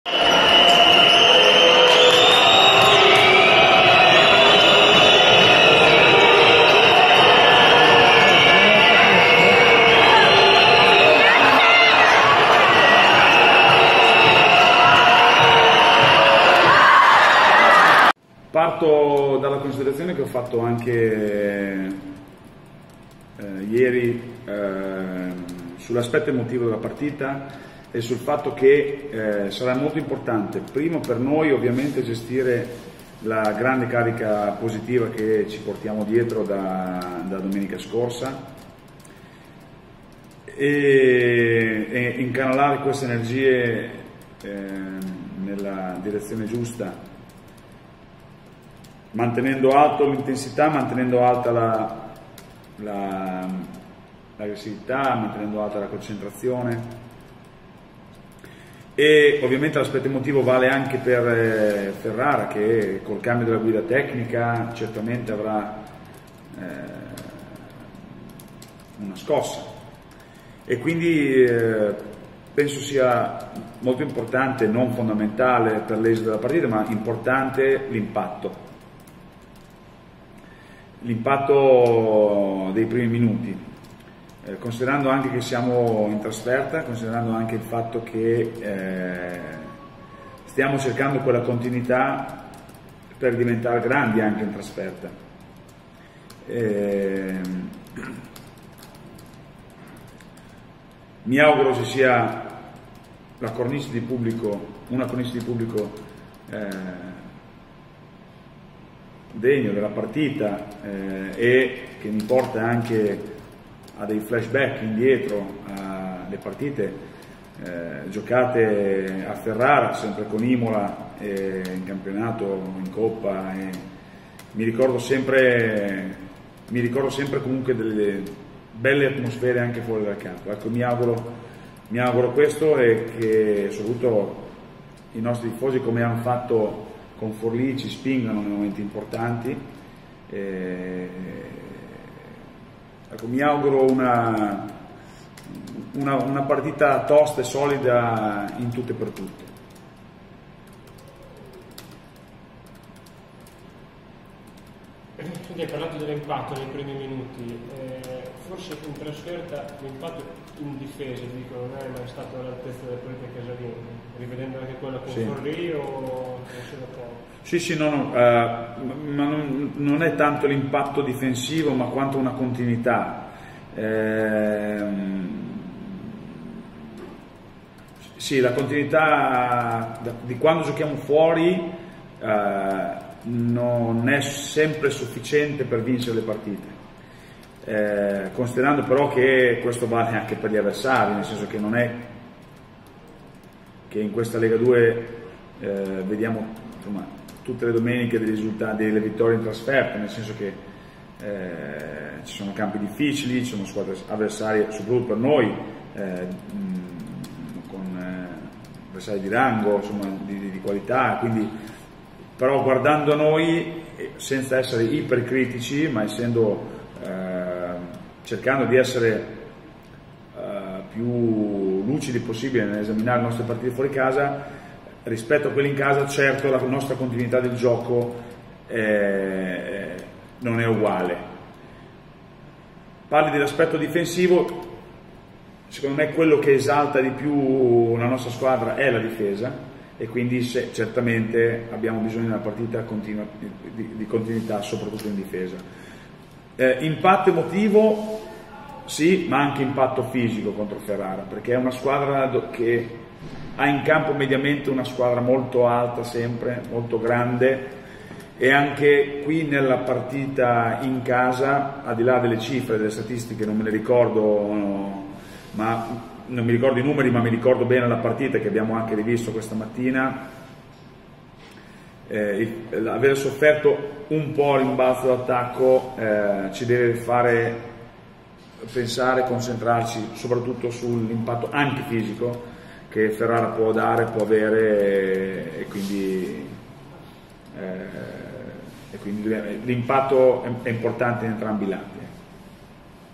Parto dalla considerazione che ho fatto anche ieri sull'aspetto emotivo della partita e sul fatto che sarà molto importante, primo per noi ovviamente, gestire la grande carica positiva che ci portiamo dietro da domenica scorsa e incanalare queste energie nella direzione giusta, mantenendo alto l'intensità, mantenendo alta l'aggressività, mantenendo alta la concentrazione. E ovviamente l'aspetto emotivo vale anche per Ferrara, che col cambio della guida tecnica certamente avrà una scossa, e quindi penso sia molto importante, non fondamentale per l'esito della partita, ma importante l'impatto dei primi minuti, considerando anche che siamo in trasferta, considerando anche il fatto che stiamo cercando quella continuità per diventare grandi anche in trasferta. Mi auguro ci sia una cornice di pubblico degno della partita e che mi porta anche a dei flashback indietro alle partite giocate a Ferrara, sempre con Imola, in campionato, in Coppa, e mi ricordo sempre comunque delle belle atmosfere anche fuori dal campo. Ecco, mi auguro questo, e che soprattutto i nostri tifosi, come hanno fatto con Forlì, ci spingano nei momenti importanti. Ecco, mi auguro una partita tosta e solida in tutto e per tutto. Quindi hai parlato dell'impatto nei primi minuti, forse in trasferta l'impatto in difesa, dico, non è mai stato all'altezza della partita casalinga, rivedendo anche quella con Forlì, o sei d'accordo? Sì, ma non è tanto l'impatto difensivo, ma quanto una continuità. Sì, la continuità di quando giochiamo fuori non è sempre sufficiente per vincere le partite, considerando però che questo vale anche per gli avversari, nel senso che non è che in questa Lega 2 vediamo, insomma, tutte le domeniche dei risultati, delle vittorie in trasferta, nel senso che ci sono campi difficili, ci sono squadre avversarie, soprattutto per noi, con avversari di rango, insomma, di qualità, quindi. Però guardando noi, senza essere ipercritici, ma cercando di essere più lucidi possibile nell'esaminare le nostre partite fuori casa, rispetto a quelle in casa, certo la nostra continuità del gioco non è uguale. Parli dell'aspetto difensivo, secondo me quello che esalta di più la nostra squadra è la difesa, e quindi certamente abbiamo bisogno di una partita di continuità, soprattutto in difesa. Impatto emotivo sì, ma anche impatto fisico contro Ferrara, perché è una squadra che ha in campo mediamente una squadra molto alta, sempre molto grande, e anche qui nella partita in casa, al di là delle cifre, delle statistiche, non me le ricordo, ma non mi ricordo i numeri, ma mi ricordo bene la partita che abbiamo anche rivisto questa mattina. Aver sofferto un po' l'imbalzo d'attacco ci deve fare pensare, concentrarci soprattutto sull'impatto anche fisico che Ferrara può dare, può avere, e quindi l'impatto è importante in entrambi i lati.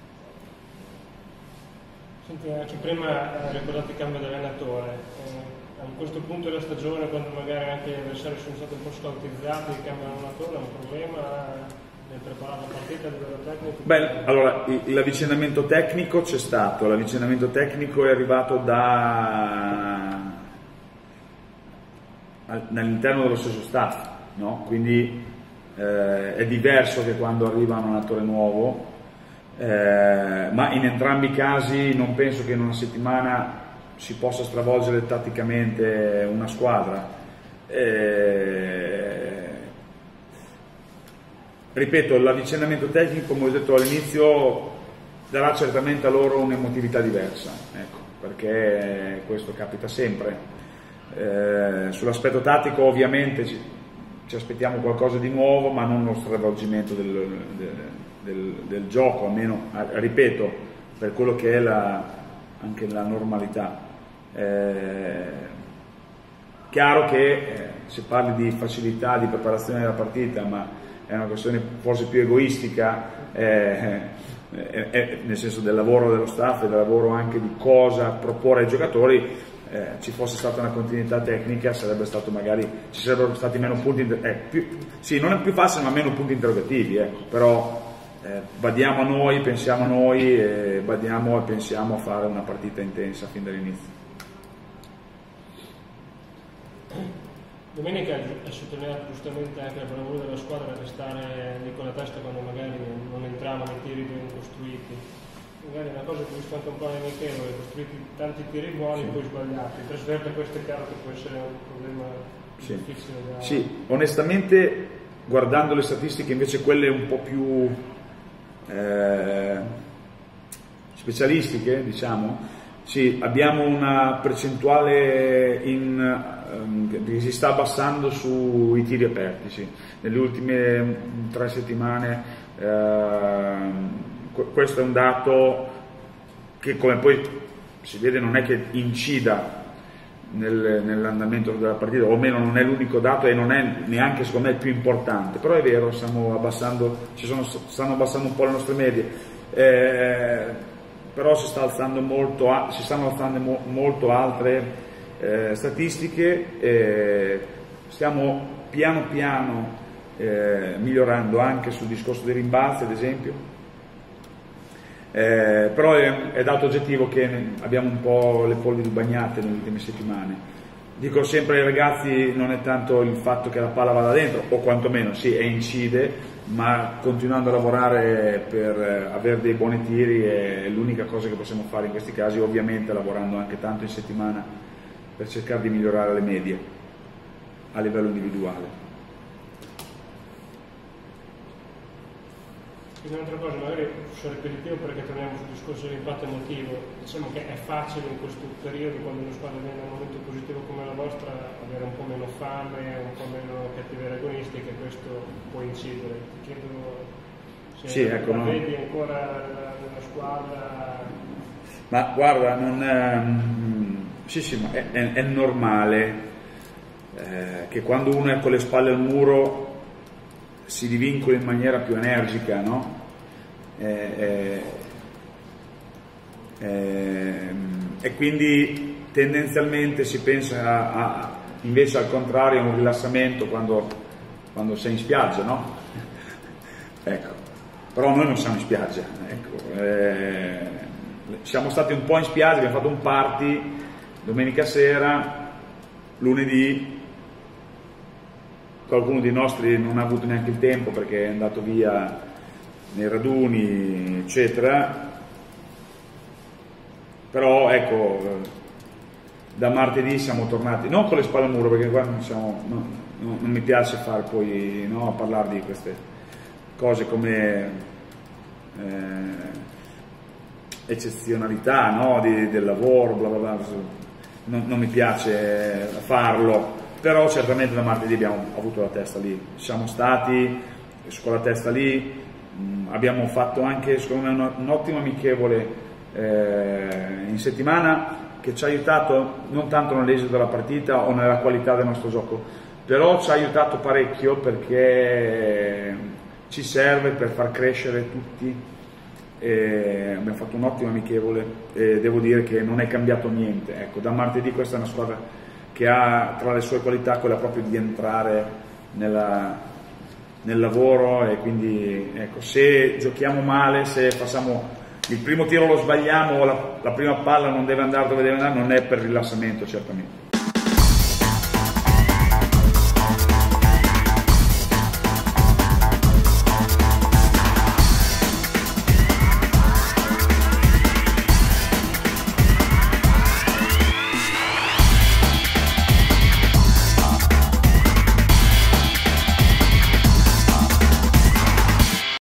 Senti, anche prima hai ricordato il cambio di allenatore, a questo punto della stagione, quando magari anche gli avversari sono stati un po' scautizzati, cambiano allenatore, è un problema nel preparare la partita a livello tecnico? Beh, allora, l'avvicinamento tecnico c'è stato, l'avvicinamento tecnico è arrivato all'interno dello stesso staff, no? Quindi è diverso che quando arriva un allenatore nuovo, ma in entrambi i casi non penso che in una settimana si possa stravolgere tatticamente una squadra. Ripeto, l'avvicinamento tecnico, come ho detto all'inizio, darà certamente a loro un'emotività diversa, ecco, perché questo capita sempre. Sull'aspetto tattico ovviamente ci aspettiamo qualcosa di nuovo, ma non uno stravolgimento del gioco, almeno, ripeto, per quello che è anche la normalità. Chiaro che si parli di facilità di preparazione della partita, ma è una questione forse più egoistica, nel senso del lavoro dello staff e del lavoro anche di cosa proporre ai giocatori. Ci fosse stata una continuità tecnica, sarebbe stato magari, ci sarebbero stati meno punti, sì, non è più facile, ma meno punti interrogativi, ecco. Però badiamo a noi, pensiamo a noi, badiamo e pensiamo a fare una partita intensa fin dall'inizio. Domenica ha sottolineato giustamente anche la bravura della squadra per stare lì con la testa quando magari non entravano i tiri ben costruiti. Magari una cosa che ho visto anche un po' nell'amichevole, costruiti tanti tiri buoni, sì, poi sbagliati. In trasferta questo è chiaro che può essere un problema sì, difficile da... Sì, onestamente, guardando le statistiche invece quelle un po' più specialistiche, diciamo, sì, abbiamo una percentuale che si sta abbassando sui tiri aperti, sì. Nelle ultime 3 settimane questo è un dato che, come poi si vede, non è che incida nell'andamento della partita, o almeno non è l'unico dato e non è neanche, secondo me, il più importante, però è vero, stanno abbassando un po' le nostre medie, però si stanno alzando molto altre statistiche, stiamo piano piano migliorando anche sul discorso dei rimbalzi, ad esempio. Però è dato oggettivo che abbiamo un po' le polveri bagnate nelle ultime settimane. Dico sempre ai ragazzi, non è tanto il fatto che la palla vada dentro, o quantomeno sì, incide, ma continuando a lavorare per avere dei buoni tiri è l'unica cosa che possiamo fare in questi casi, ovviamente lavorando anche tanto in settimana per cercare di migliorare le medie a livello individuale. Un'altra cosa, magari sono ripetitivo perché torniamo sul discorso dell'impatto emotivo, diciamo che è facile in questo periodo, quando una squadra viene in un momento positivo come la vostra, avere un po' meno fame, un po' meno cattiveria agonistica, e questo può incidere. Ti chiedo se sì, ecco, la vedi ancora nella squadra. Ma guarda, sì, ma è normale che quando uno è con le spalle al muro si divincoli in maniera più energica, no? E quindi tendenzialmente si pensa invece al contrario a un rilassamento quando sei in spiaggia, no? Ecco. Però noi non siamo in spiaggia, ecco. Siamo stati un po' in spiaggia, abbiamo fatto un party domenica sera, lunedì. Qualcuno dei nostri non ha avuto neanche il tempo perché è andato via nei raduni, eccetera. Però ecco, da martedì siamo tornati, non con le spalle al muro, perché qua non mi piace fare poi, no, parlare di queste cose come eccezionalità, no, del lavoro, bla bla bla. Non mi piace farlo. Però certamente da martedì abbiamo avuto la testa lì, siamo stati con la testa lì, abbiamo fatto anche, secondo me, un ottimo amichevole in settimana che ci ha aiutato non tanto nell'esito della partita o nella qualità del nostro gioco, però ci ha aiutato parecchio perché ci serve per far crescere tutti. Abbiamo fatto un ottimo amichevole e devo dire che non è cambiato niente, ecco, da martedì questa è una squadra che ha tra le sue qualità quella proprio di entrare nel lavoro, e quindi ecco, se giochiamo male, se facciamo il primo tiro lo sbagliamo o la prima palla non deve andare dove deve andare, non è per rilassamento certamente.